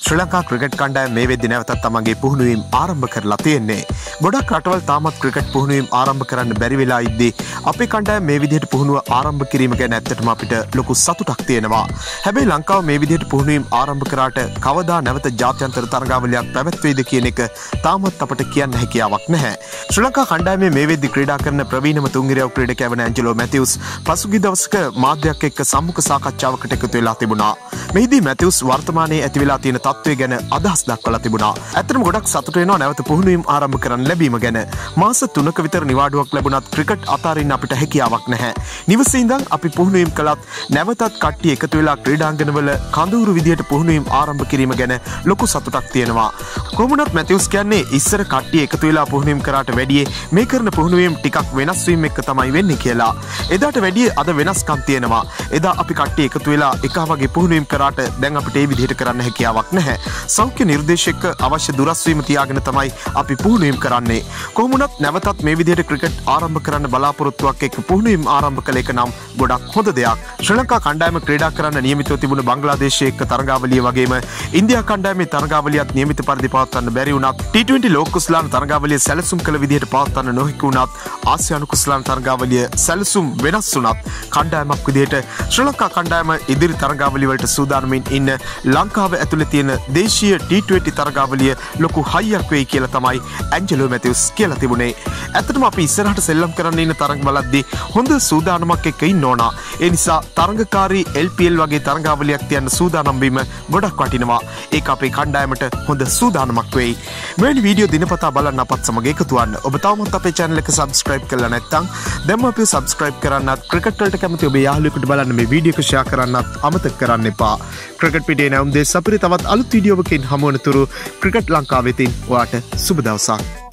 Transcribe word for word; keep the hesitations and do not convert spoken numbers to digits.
ශ්‍රී Lanka cricket කණ්ඩායම මේ වෙද්දී නැවතත් තමන්ගේ පුහුණුවීම් ආරම්භ කරලා තියෙන්නේ. ගොඩක් රටවල් තාමත් ක්‍රිකට් පුහුණුවීම් ආරම්භ කරන්න බැරි වෙලා ඉද්දී අපේ කණ්ඩායම මේ විදිහට පුහුණුව ආරම්භ කිරීම ගැන ඇත්තටම අපිට ලොකු සතුටක් තියෙනවා. හැබැයි ලංකාව මේ විදිහට පුහුණුවීම් ආරම්භ කරාට කවදා නැවත ජාත්‍යන්තර තරගාවලියක් පැවැත්වෙයිද කියන එක තාමත් අපට කියන්න හැකියාවක් නැහැ. ශ්‍රී ලංකා කණ්ඩායමේ මේ වෙද්දී ක්‍රීඩා කරන ප්‍රවීණම තුන්ගිරියව් ක්‍රීඩකයා වන ඇන්ජලෝ මැතිව්ස් පසුගිය දවසක මාධ්‍යයක් එක්ක සම්මුඛ සාකච්ඡාවකට එකතු වෙලා තිබුණා. මෙහිදී මැතිව්ස් වර්තමානයේ ඇති වෙලා තියෙන තත්ත්වය ගැන අදහස් දක්වලා තිබුණා. ඇත්තටම ගොඩක් සතුටු වෙනවා නැවත පුහුණුවීම් ආරම්භ කරන්න ලැබීම ගැන. මාස තුනක විතර නිවාඩුවක් ලැබුණත් ක්‍රිකට් අතාරින්න අපිට හැකියාවක් නැහැ. නිවසේ ඉඳන් අපි පුහුණුවීම් කළත් නැවතත් කට්ටිය එකතු වෙලා ක්‍රීඩාංගණවල කඳවුරු විදියට පුහුණුවීම් ආරම්භ කිරීම ගැන ලොකු සතුටක් තියෙනවා. කොහොමුණත් මැතිව්ස් කියන්නේ ඉස්සර කට්ටිය එකතු වෙලා පුහුණුවීම් කරාට වැඩිය මේ කරන පුහුණුවීම් ටිකක් වෙනස් වීම එක්ක තමයි වෙන්නේ කියලා. එදාට වැඩිය අද වෙනස්කම් තියෙනවා. එදා අපි කට්ටිය එකතු වෙලා එක වගේ පුහුණුවීම් කරාට දැන් අපිට ඒ විදිහට කරන්න හැකියාවක් නැහැ. සෞඛ්‍ය නිර්දේශක අවශ්‍ය දුරස්වීම තියාගෙන තමයි අපි පුහුණුවීම් කරන්නේ. කොහොමුණත් නැවතත් මේ විදිහට ක්‍රිකට් ආරම්භ කරන්න බලාපොරොත්තුවක් එක්ක පුහුණුවීම් ආරම්භ කළ එක නම් ගොඩක් හොඳ දෙයක්. ශ්‍රී ලංකා කණ්ඩායම ක්‍රීඩා කරන්න නියමිතව තිබුණ බංග්ලාදේශයේ එක්ක තරගාවලිය වගේම ඉන්දියා කණ්ඩායමේ තරගාවලියත් නියමිත පරිදි පවත්වන්න බැරි වුණත් ටී ට්වෙන්ටි ලෝක කුසලාන තරගාවලිය සැලසුම් කළ විදිහට පවත්වන්න නොහැකි වුණත් ආසියානු කුසලාන තරගාවලිය සැලසුම් වෙනස් වුණත් කණ්ඩායමක් විදිහට ශ්‍රී ලංකා කණ්ඩායම ඉදිරි තරගාවලිය වලට සූදානමින් ඉන්න ලංකාව ඇතුළේ තියෙන දේශීය ටී ට්වෙන්ටි තරගාවලිය ලොකු හයියක් වෙයි කියලා තමයි ඇන්ජලෝ මැතිව්ස් කියලා තිබුණේ. ඇත්තටම අපි ඉස්සරහට සෙල්ලම් කරන්න ඉන්න තරඟ බලද්දී හොඳ සූදානමක් එක්ක ඉන්න ඕන. ඒ නිසා තරඟකාරී එල් පී එල් වගේ තරගාවලියක් තියන්න සූදානම් වීම ගොඩක් වටිනවා. ඒක අපේ කණ්ඩායමට හොඳ සූදානමක් වෙයි. මෙවැනි වීඩියෝ දිනපතා බලන්න අපත් සමග එකතු වන්න. ඔබ තවමත් අපේ channel එක subscribe කරලා නැත්නම් දැන්ම අපිව subscribe කරන්නත් ක්‍රිකට් වලට කැමති ඔබේ යාළුවෙකුට බලන්න මේ වීඩියෝ එක share කරන්නත් අමතක කරන්න එපා. ක්‍රිකට් පිටේ නැවුම් දෙස් අපිට තවත් අලුත් වීඩියෝවකින් හමු වන තුරු ක්‍රිකට් ලංකාවෙතින් ඔයාට සුබ දවසක්.